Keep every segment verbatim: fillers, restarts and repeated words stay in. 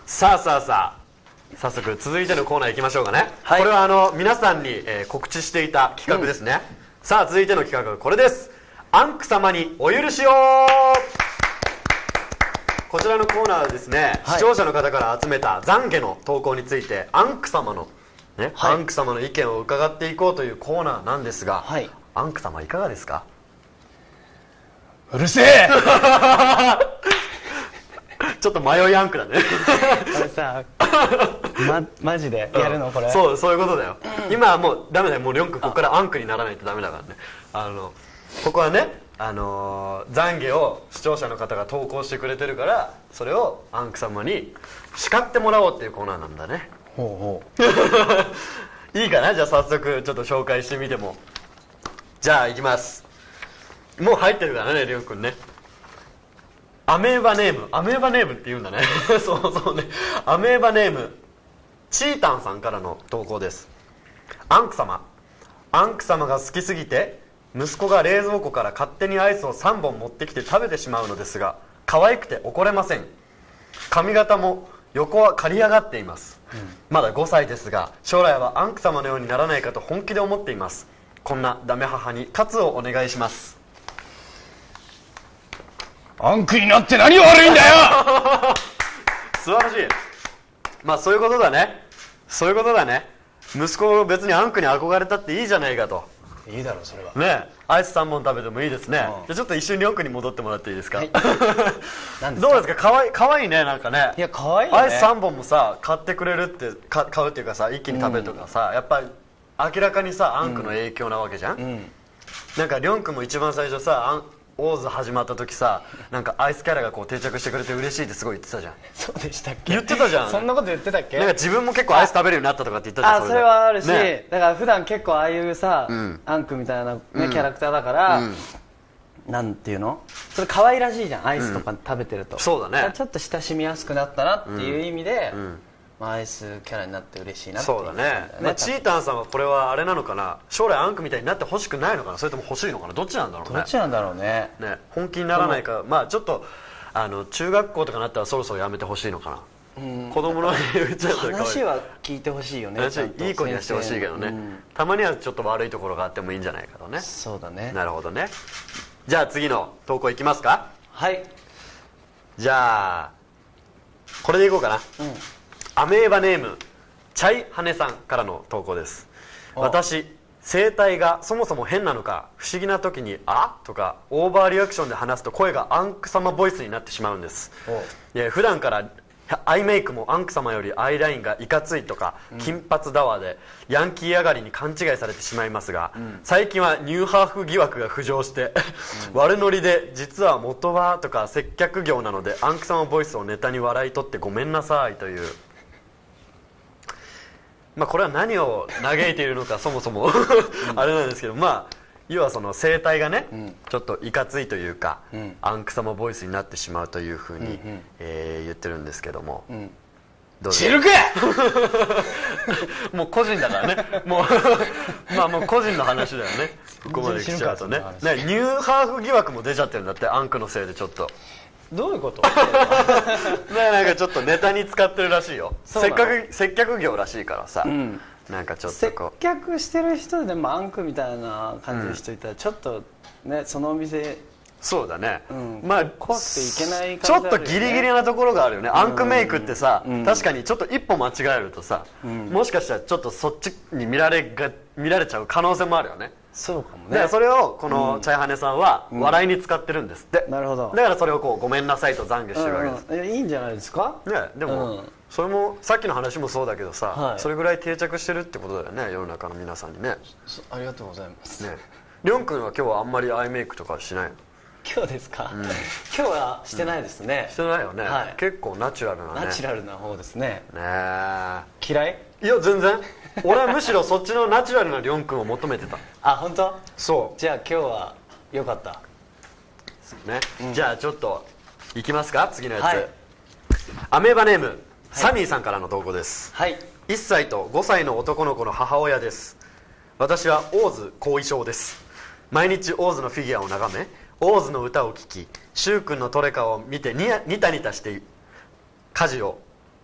さあさあさあ、早速続いてのコーナー行きましょうかね、はい、これはあの皆さんに、えー、告知していた企画ですね、うん、さあ続いての企画はこれです。アンク様にお許しを。こちらのコーナーはですね、はい、視聴者の方から集めた懺悔の投稿についてアンク様の、ねはい、アンク様の意見を伺っていこうというコーナーなんですが、はい、アンク様いかがですか？ うるせえちょっと迷いアンクだねこれさ、ま、マジでやるのこれ、 うん、そう、そういうことだよ、うん、今はもうダメだよ、もうりょんくんここからアンクにならないとダメだからね。あのここはね、あのー、懺悔を視聴者の方が投稿してくれてるから、それをアンク様に叱ってもらおうっていうコーナーなんだね。ほうほういいかな、じゃあ早速ちょっと紹介してみても。じゃあいきます。もう入ってるからね、りょんくんね。アメーバネーム、アメーバネームって言うんだねそうそうね、アメーバネームチータンさんからの投稿です。アンク様、アンク様が好きすぎて息子が冷蔵庫から勝手にアイスをさんぼん持ってきて食べてしまうのですが、可愛くて怒れません。髪型も横は刈り上がっています、うん、まだごさいですが将来はアンク様のようにならないかと本気で思っています。こんなダメ母に喝をお願いします。 アンクになって何が悪いんだよ素晴らしい。まあそういうことだね、そういうことだね。息子別にアンクに憧れたっていいじゃないかと。 いいだろうそれはね。アイスさんぼん食べてもいいですね、うん、じゃあちょっと一緒にりょんくんに戻ってもらっていいですか、はい、ですどうですか、かわい、かわいいね、なんかね。 いや、かわいいね。 アイスさんぼんもさ買ってくれるってか買うっていうかさ、一気に食べるとかさ、うん、やっぱり明らかにさアンクの影響なわけじゃん、うんうん、なんかりょんくんも一番最初さ、アンオーズ始まった時さ、なんかアイスキャラがこう定着してくれて嬉しいってすごい言ってたじゃん。 そうでしたっけ？ 言ってたじゃん。 そんなこと言ってたっけ？ なんか自分も結構アイス食べるようになったとかって言ったじゃん。 あ、それはあるし、ね、だから普段結構ああいうさ、うん、アンクみたいな、ね、キャラクターだから、うん、なんていうの、それ可愛らしいじゃん、アイスとか食べてると、うん、そうだね。ちょっと親しみやすくなったなっていう意味で、うんうん、まあ、アイスキャラになって嬉しいなっていう、 そうだね、まあ、チータンさんはこれはあれなのかな、将来アンクみたいになってほしくないのかな、それとも欲しいのかな、どっちなんだろうね。 どっちなんだろう ね, ね本気にならないか、まあちょっとあの中学校とかなったらそろそろやめてほしいのかな。うん、子供のうちだったら話は聞いてほしいよね。 いい子にはしてほしいけどね、うん、たまにはちょっと悪いところがあってもいいんじゃないかとね。 そうだね。 なるほどね。じゃあ次の投稿いきますか。 はい。 じゃあこれでいこうかな、うん、アメーバネームチャイハネさんからの投稿です。私声帯がそもそも変なのか不思議な時に「あ?」とかオーバーリアクションで話すと声がアンク様ボイスになってしまうんです。で普段からアイメイクもアンク様よりアイラインがいかついとか、うん、金髪だわでヤンキー上がりに勘違いされてしまいますが、うん、最近はニューハーフ疑惑が浮上して、うん、悪ノリで実は元はとか接客業なのでアンク様ボイスをネタに笑い取ってごめんなさいという、まあこれは何を嘆いているのかそもそもあれなんですけど、まあ要はその声帯がね、うん、ちょっといかついというか、うん、アンク様ボイスになってしまうというふうに、うんうん、えー、言ってるんですけども、うん、 どう知るかもう個人だからねもうまあもう個人の話だよねここまで来ちゃうとね。ねニューハーフ疑惑も出ちゃってるんだって、アンクのせいでちょっと。 どういうことなんかちょっとネタに使ってるらしいよ。せっかく接客業らしいからさ、うん、なんかちょっとこう接客してる人でもアンクみたいな感じの人いたらちょっとね、そのお店そうだね、 うん、まあ怖くていけない感じ、ね、 ちょっとギリギリなところがあるよね、うん、アンクメイクってさ、うん、確かにちょっと一歩間違えるとさ、うん、もしかしたらちょっとそっちに見られが見られちゃう可能性もあるよね。 そうかもね。 だからそれをこのチャイハネさんは笑いに使ってるんですって、うん、 なるほど。 だからそれをこうごめんなさいと懺悔してるわけです、 うんうん、いいんじゃないですかね。でも、うん、それもさっきの話もそうだけどさ、はい、それぐらい定着してるってことだよね、世の中の皆さんにね。 ありがとうございますね。 りょんくんは今日はあんまりアイメイクとかしないの？ 今日ですか、うん、今日はしてないですね、 うん、してないよね、はい、結構ナチュラルなね。 ナチュラルな方ですね。 ね嫌い？ いや全然俺はむしろそっちのナチュラルなりょんくんを求めてた。 あ、本当？ そう。 じゃあ今日はよかったね、うん、じゃあちょっといきますか、次のやつ、はい、アメーバネーム、はい、サミーさんからの投稿です。はい。いっさいとごさいの男の子の母親です。私はオーズ後遺症です。毎日オーズのフィギュアを眺め、オーズの歌を聴き、シュウ君のトレカを見てニヤニタニタして家事を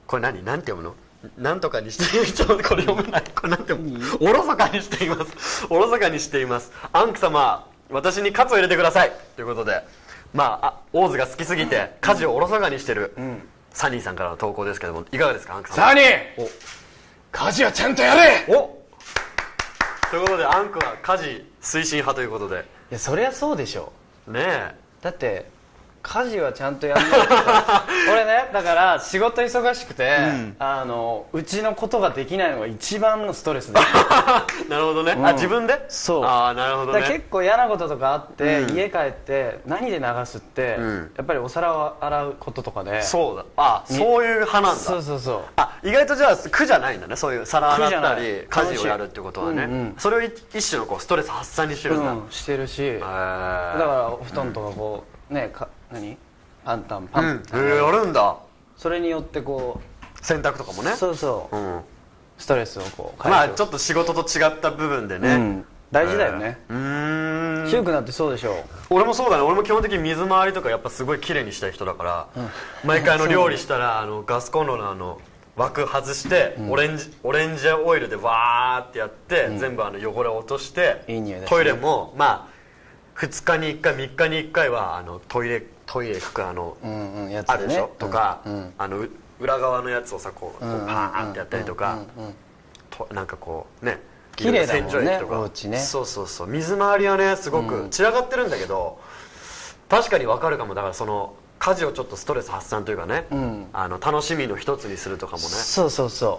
これ何なんて読むの？なんとかにしてちょっとこれ読めない。これなんて読む？おろそかにしていますおろそかにしています。アンク様、私にカツを入れてくださいということで、まあ、あオーズが好きすぎて家事をおろそかにしてる、うん、サニーさんからの投稿ですけども、いかがですかアンク様。 サニー、お家事はちゃんとやれ。 おということでアンクは家事推進派ということで。 いやそりゃそうでしょねえ。 だって家事はちゃんとやんないと俺ね、だから仕事忙しくて、うん、あのうちのことができないのが一番のストレスでなるほどね、うん、あ自分で。 そう、 ああなるほどね。 だ結構嫌なこととかあって、うん、家帰って何で流すって、うん、やっぱりお皿を洗うこととかで。 そうだ、あそういう派なんだ。 そうそうそう。 あ意外とじゃあ苦じゃないんだね、そういう皿洗ったり家事をやるってことはね、うんうん、それを一種のこうストレス発散にしてるんだ、うん、 してるし、だからお布団とかこう、うん、ねか何パンタンパン、うん、 えー、やるんだ。 それによってこう洗濯とかもね。 そうそう、うん、ストレスをこうまあちょっと仕事と違った部分でね、うん、 大事だよね。うーん、シュウ君だってそうでしょ。 俺もそうだね。俺も基本的に水回りとかやっぱすごい綺麗にしたい人だから、うん、毎回あの料理したらあのガスコンロのあの枠外して、うん、オレンジオレンジオイルでわーってやって、うん、全部あの汚れを落として、いい匂いだしね、トイレもまあふつかにいっかいみっかにいっかいはあのトイレトイレ拭くあの、うんうんやつね、あるでしょ、とか、うんうん、あの裏側のやつをさこう、うんうん、パーンってやったりとか、うんうん、となんかこうね綺麗だもんねお家ね。 そうそうそう、水回りはねすごく散らかってるんだけど、うん、確かに分かるかも。だからその家事をちょっとストレス発散というかね、うん、あの楽しみの一つにするとかもね。 そうそうそう。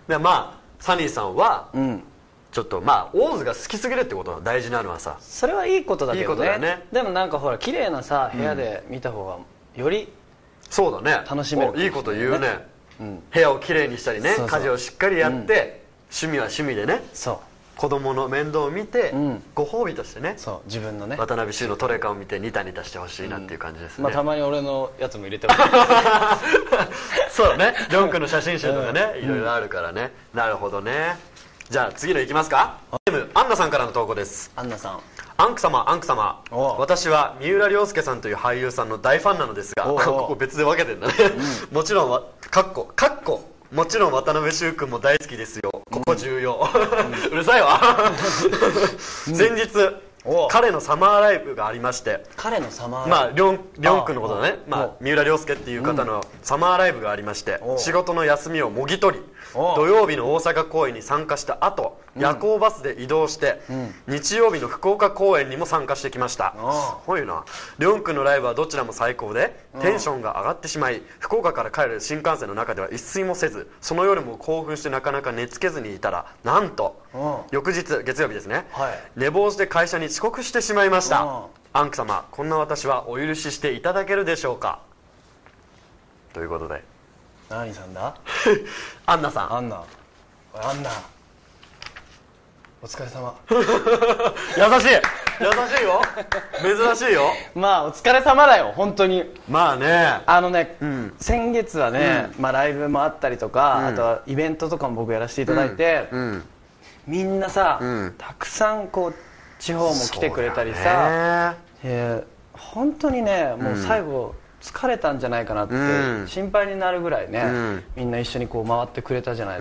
でまあサニーさんは、うん、ちょっとまあオーズが好きすぎるってことが大事なのはさ、 それはいいことだけど ね, いいことだよね。 でもなんかほら綺麗なさ部屋で見た方がよりそうだね、 楽しめる、 ね、いいこと言うね、うん、部屋をきれいにしたりね、そうそう家事をしっかりやって、うん、趣味は趣味でね、そう子供の面倒を見て、うん、ご褒美としてね、 そう自分のね渡辺修のトレカを見てニタニタしてほしいなっていう感じですね、うん、 まあたまに俺のやつも入れてもそうだね、りょんくんの写真集とかね、うん、いろいろあるからね、なるほどね。じゃあ次のいきますか。アンナさんからの投稿です。 アンナさん、 アンク様アンク様、私は三浦亮介さんという俳優さんの大ファンなのですが、ここ別で分けてんだね、うん、もちろんはかっこかっこもちろん渡辺修君も大好きですよ、ここ重要、うん、うるさいわ先日、彼のサマーライブがありまして、 彼のサマーライブ、 まありょんりょんくんのことだね、まあ三浦亮介っていう方のサマーライブがありまして、仕事の休みをもぎ取り土曜日の大阪公演に参加した後、夜行バスで移動して、うん、日曜日の福岡公演にも参加してきました。すごいな。りょんくんのライブはどちらも最高でテンションが上がってしまい、福岡から帰る新幹線の中では一睡もせず、その夜も興奮してなかなか寝つけずにいたら、なんと翌日月曜日ですね、はい、寝坊して会社に遅刻してしまいました。アンク様、こんな私はお許ししていただけるでしょうか、ということで。 何さんだアンナさん。 アンナ、アンナお疲れ様優しい優しいよ珍しいよ。 まあお疲れ様だよ本当に。まあね、 あのね、うん、先月はね、うん、まあライブもあったりとか、うん、あとはイベントとかも僕やらせていただいて、うんうん、みんなさ、うん、たくさんこう地方も来てくれたりさ、えー、本当にねもう最後、うん疲れたんじゃないかなって心配になるぐらいね、うん、みんな一緒にこう回ってくれたじゃない、うん、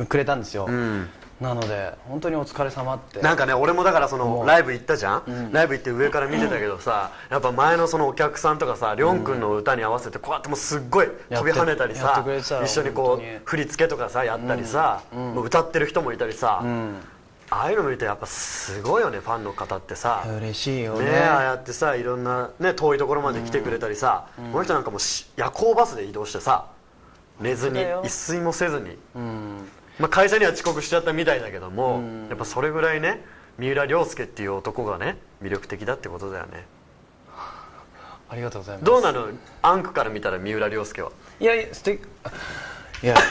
くれたんですよ、うん、なので本当にお疲れ様って。 なんかね俺もだからそのライブ行ったじゃん、うん、ライブ行って上から見てたけどさ、やっぱ前のそのお客さんとかさりょんくんの歌に合わせてこうやってもうすっごい飛び跳ねたりさ、一緒にこう振り付けとかさやったりさ、もう歌ってる人もいたりさ、ああいうの見てやっぱすごいよね、ファンの方ってさ。 嬉しいよね。 ねああやってさいろんな、ね、遠いところまで来てくれたりさ、うん、この人なんかもう夜行バスで移動してさ寝ずに一睡もせずに、うん、まあ、会社には遅刻しちゃったみたいだけども、うん、やっぱそれぐらいね三浦亮介っていう男がね魅力的だってことだよね。 ありがとうございます。 どうなのアンクから見たら三浦亮介は。 いやいや素敵いや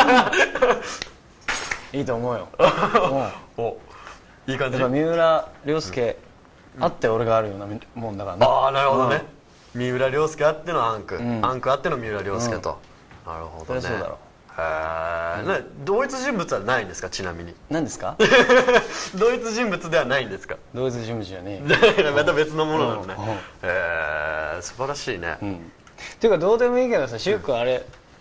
いいと思うよおいい感じ。 三浦亮介あって俺があるようなもんだからね。 ああなるほどね、うん、三浦亮介あってのアンク、うん、アンクあっての三浦亮介と、うん、なるほどね。 そりゃそうだろ。 へえ、同一人物はないんですかちなみに。 何ですか同一人物ではないんですか。 同一人物じゃねえまた別のものなのね。へえ素晴らしいね、うん、 っていうかどうでもいいけどさ、しゅうくんあれ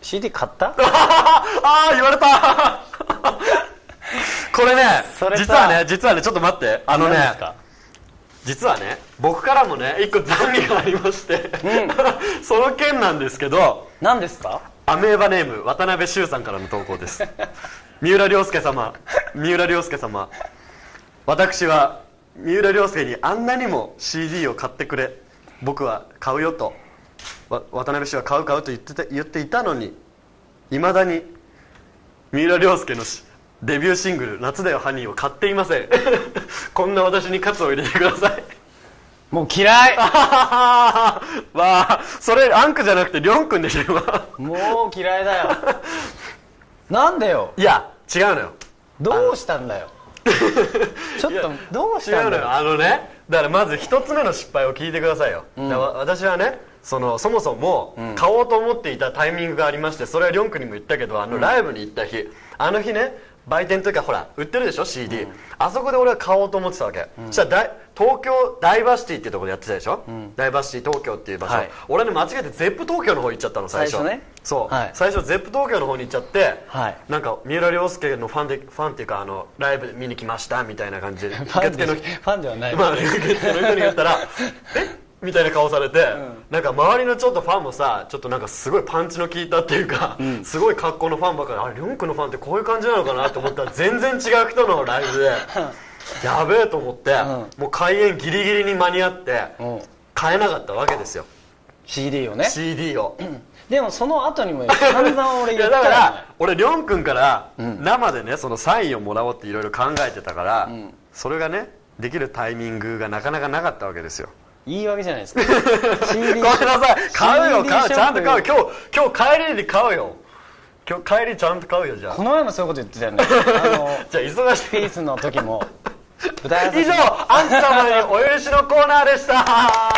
シーディー 買った？ ああ言われたこれね実はね実はねちょっと待ってあのね実はね僕からもね一個懺悔がありまして、うん、その件なんですけど。 何ですか？ アメーバネーム渡辺修さんからの投稿です三浦亮介様三浦亮介様、私は三浦亮介にあんなにも シーディー を買ってくれ、僕は買うよと渡辺氏は買う買うと言ってた言っていたのに、いまだに三浦亮介のデビューシングル「夏だよハニー」を買っていませんこんな私に喝を入れてください。 もう嫌いわあそれアンクじゃなくてりょんくんでしょ今もう嫌いだよなんでよ。 いや違うのよ。 どうしたんだよちょっとどうしたんだよ。 違うのよ。あのねだからまず一つ目の失敗を聞いてくださいよ、うん、だから私はねそのそもそも買おうと思っていたタイミングがありまして、それはりょんくんにも言ったけど、あのライブに行った日、うん、あの日ね売店というかほら売ってるでしょ シーディー、うん、あそこで俺は買おうと思ってたわけ、うん、そしたら東京ダイバーシティっていうところでやってたでしょ、うん、ダイバーシティ東京っていう場所、はい、俺ね間違えてゼップ東京の方行っちゃったの最初。最初ねそう、はい、最初ゼップ東京の方に行っちゃって、はい、なんか三浦亮介のファンでファンっていうかあのライブ見に来ましたみたいな感じで受付のファンではない、 まあ、受付の人に言ったらえみたいな顔されて、うん、なんか周りのちょっとファンもさちょっとなんかすごいパンチの効いたっていうか、うん、すごい格好のファンばっかり、あれりょんくんのファンってこういう感じなのかなと思ったら全然違う人のライブでやべえと思って、うん、もう開演ギリギリに間に合って買えなかったわけですよシーディー をねシーディー を、うん、 でもその後にも散々俺言ったよ、ね、 だから俺りょんくんから生でねそのサインをもらおうっていろいろ考えてたから、うん、それがねできるタイミングがなかなかなかったわけですよ。 いいわけじゃないですかごめんなさい買うよ買うちゃんと買う。今日今日帰りで買うよ。今日帰りちゃんと買うよ。じゃあこの前もそういうこと言ってたよねあのじゃあ忙しいピースの時も以上アンチ様にお許しのコーナーでした